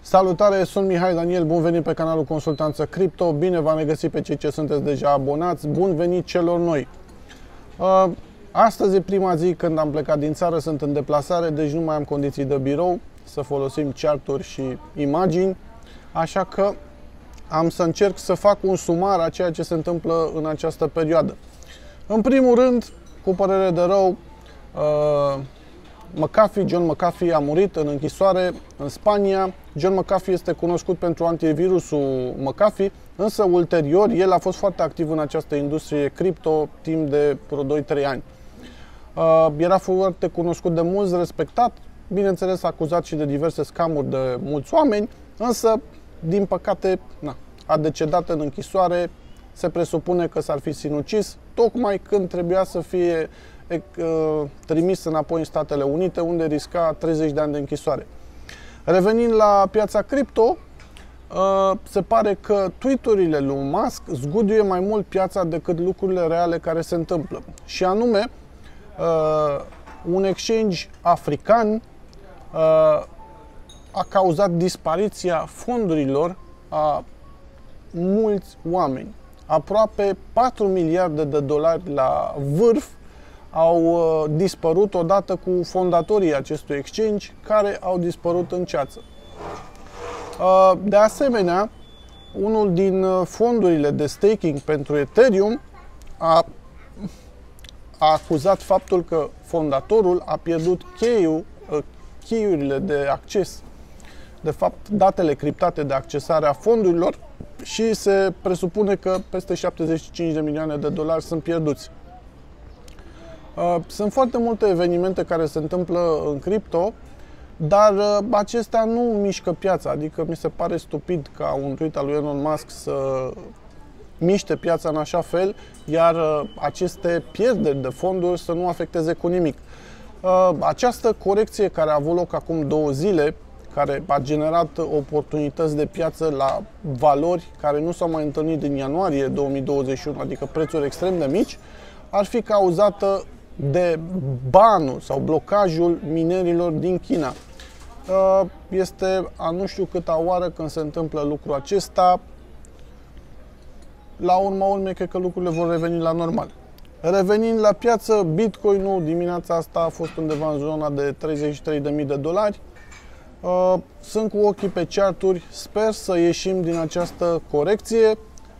Salutare, sunt Mihai Daniel, bun venit pe canalul Consultanță Cripto, bine v-am regăsit pe cei ce sunteți deja abonați, bun venit celor noi. Astăzi e prima zi când am plecat din țară, sunt în deplasare, deci nu mai am condiții de birou să folosim charturi și imagini, așa că am să încerc să fac un sumar a ceea ce se întâmplă în această perioadă. În primul rând, cu părere de rău, John McAfee a murit în închisoare în Spania. John McAfee este cunoscut pentru antivirusul McAfee, însă ulterior el a fost foarte activ în această industrie cripto timp de vreo 2-3 ani. Era foarte cunoscut de mulți, respectat, bineînțeles acuzat și de diverse scamuri de mulți oameni, însă din păcate a decedat în închisoare. Se presupune că s-ar fi sinucis tocmai când trebuia să fie trimis înapoi în Statele Unite, unde risca 30 de ani de închisoare. Revenind la piața cripto, se pare că tweet-urile lui Musk zguduie mai mult piața decât lucrurile reale care se întâmplă. Și anume, un exchange african a cauzat dispariția fondurilor a mulți oameni. Aproape 4 miliarde de dolari la vârf au dispărut odată cu fondatorii acestui exchange, care au dispărut în ceață. De asemenea, unul din fondurile de staking pentru Ethereum a acuzat faptul că fondatorul a pierdut cheiurile de acces, de fapt datele criptate de accesare a fondurilor, și se presupune că peste 75 de milioane de dolari sunt pierduți. Sunt foarte multe evenimente care se întâmplă în cripto, dar acestea nu mișcă piața, adică mi se pare stupid ca un tweet al lui Elon Musk să miște piața în așa fel, iar aceste pierderi de fonduri să nu afecteze cu nimic. Această corecție care a avut loc acum 2 zile, care a generat oportunități de piață la valori care nu s-au mai întâlnit din ianuarie 2021, adică prețuri extrem de mici, ar fi cauzată de banul sau blocajul minerilor din China. Este a nu știu câta oară când se întâmplă lucrul acesta. La urma urmei, cred că lucrurile vor reveni la normal. Revenind la piață, Bitcoin-ul dimineața asta a fost undeva în zona de 33.000 de dolari. Sunt cu ochii pe charturi, sper să ieșim din această corecție.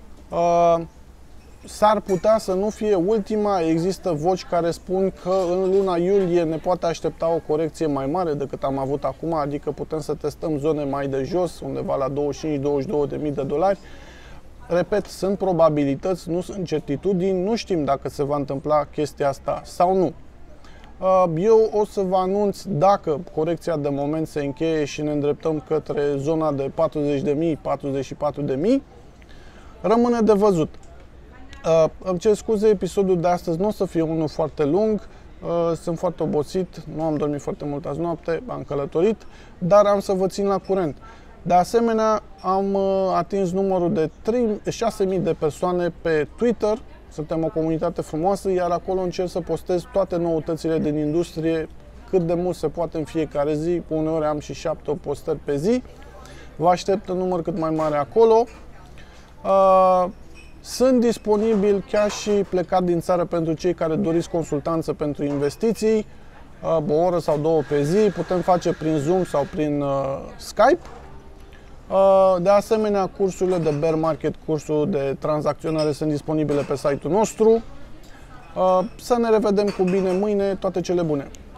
S-ar putea să nu fie ultima, există voci care spun că în luna iulie ne poate aștepta o corecție mai mare decât am avut acum, adică putem să testăm zone mai de jos, undeva la 25-22.000 de dolari. Repet, sunt probabilități, nu sunt certitudini, nu știm dacă se va întâmpla chestia asta sau nu. Eu o să vă anunț dacă corecția de moment se încheie și ne îndreptăm către zona de 40.000, 44.000. Rămâne de văzut. Îmi cer scuze, episodul de astăzi nu o să fie unul foarte lung. Sunt foarte obosit, nu am dormit foarte mult azi noapte, am călătorit, dar am să vă țin la curent. De asemenea, am atins numărul de 6.000 de persoane pe Twitter. Suntem o comunitate frumoasă, iar acolo încerc să postez toate noutățile din industrie cât de mult se poate în fiecare zi. Uneori am și 7-8 postări pe zi. Vă aștept în număr cât mai mare acolo. Sunt disponibil chiar și plecat din țară pentru cei care doriți consultanță pentru investiții, o oră sau 2 pe zi. Putem face prin Zoom sau prin Skype. De asemenea, cursurile de bear market, cursul de tranzacționare sunt disponibile pe site-ul nostru. Să ne revedem cu bine mâine, toate cele bune!